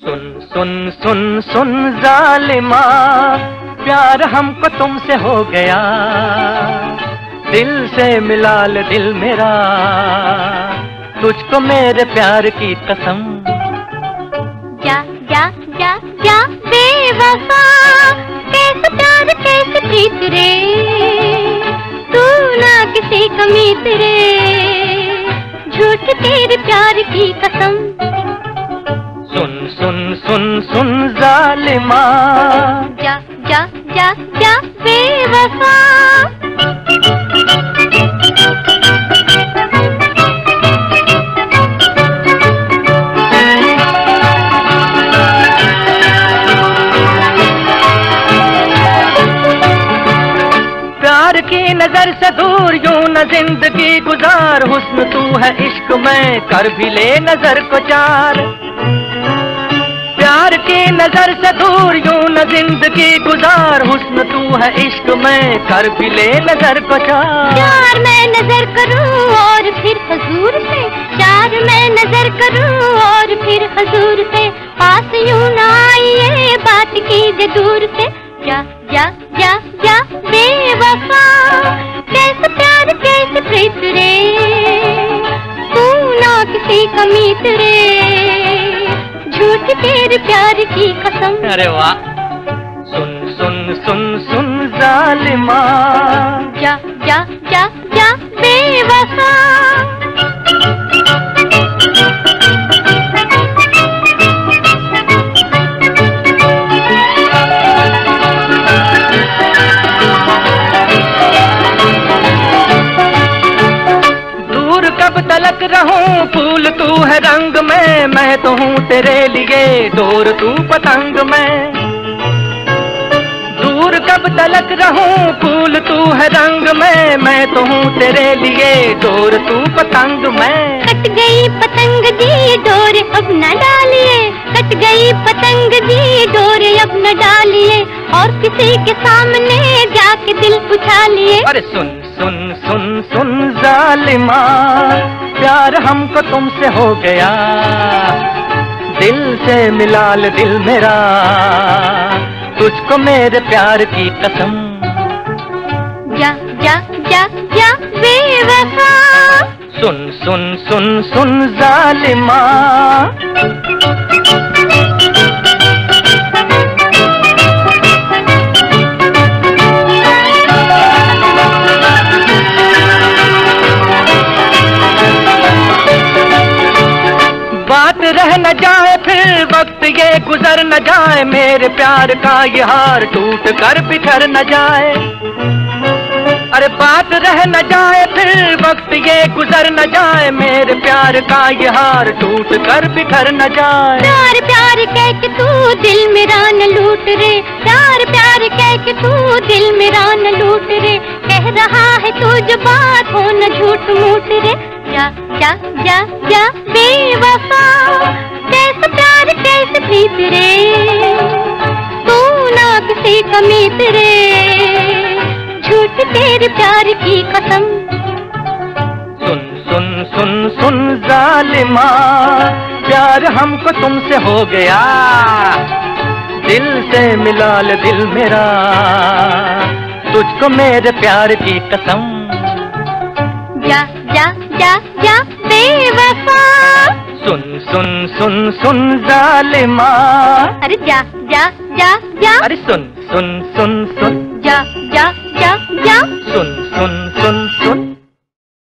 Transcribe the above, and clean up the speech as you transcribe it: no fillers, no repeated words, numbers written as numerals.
सुन सुन सुन सुन जालिमा, प्यार हमको तुमसे हो गया, दिल से मिला ले दिल मेरा, तुझको मेरे प्यार की कसम। जा जा जा जा बेवफा, कैसे प्यार कैसे प्रीत रे, तू ना किसी कमीत रे, झूठ तेरे प्यार की कसम। सुन सुन सुन सुन जालिमा, जा जा जा जा बेवफा। प्यार की नजर से दूर यूं न जिंदगी गुजार, हुस्न तू है इश्क में कर भी ले नजर को चार। प्यार की नजर से दूर यूं न जिंदगी गुजार, हुस्न तू है इश्क में कर भी ले नजर को चार। प्यार मैं नजर करूं और फिर हुजूर पे, प्यार मैं नजर करूं और फिर हुजूर पे, पास यूं न आइए बात कीजिए दूर से। जा जा जा जा बेवफा, कैसे प्यार कैसे प्रीत रे, तू ना किसी कमीत रे, झूठ तेरे प्यार की कसम। अरे वाह। सुन सुन सुन सुन जालिमा, जा जा जा जा बेवफा। कब तलक रहूं फूल तू है रंग में, मैं तो हूँ तेरे लिए डोर तू पतंग में। दूर कब तलक रहूं फूल तू है रंग में, मैं तो हूँ तेरे लिए डोर तू पतंग में। कट गई पतंग जी डोर अब न डालिए, कट गई पतंग जी डोर अब न डालिए, और किसी के सामने जाके दिल उछालिए। अरे सुन सुन सुन सुन जालिमा, प्यार हमको तुमसे हो गया, दिल से मिला ले दिल मेरा, तुझको मेरे प्यार की कसम। जा जा जा जा बेवफा। सुन सुन सुन सुन जालिमा, बात रह न जाए फिर वक्त ये गुजर न जाए, मेरे प्यार का ये हार टूट कर बिखर न जाए। अरे बात रह न जाए फिर वक्त ये गुजर न जाए, मेरे प्यार का ये हार टूट कर बिखर न जाए। प्यार प्यार कह के तू दिल मेरा न लूट रे, प्यार प्यार कह के तू दिल मेरा न लूट रे, कह रहा है तू जो बात हो न झूठ मूठ रे। जा जा जा जा बेवफा, कैसे प्यार कैसे प्रीत रे, तू ना किसी कमीत रे, झूठ तेरे प्यार की कसम। सुन सुन सुन सुन जालिमा, प्यार हमको तुमसे हो गया, दिल से मिला ले दिल मेरा, तुझको मेरे प्यार की कसम। जा जा जा जा बेवफा। सुन सुन सुन सुन जालिमा, अरे जा जा जा जा। अरे सुन सुन सुन सुन, जा जा जा जा। सुन सुन सुन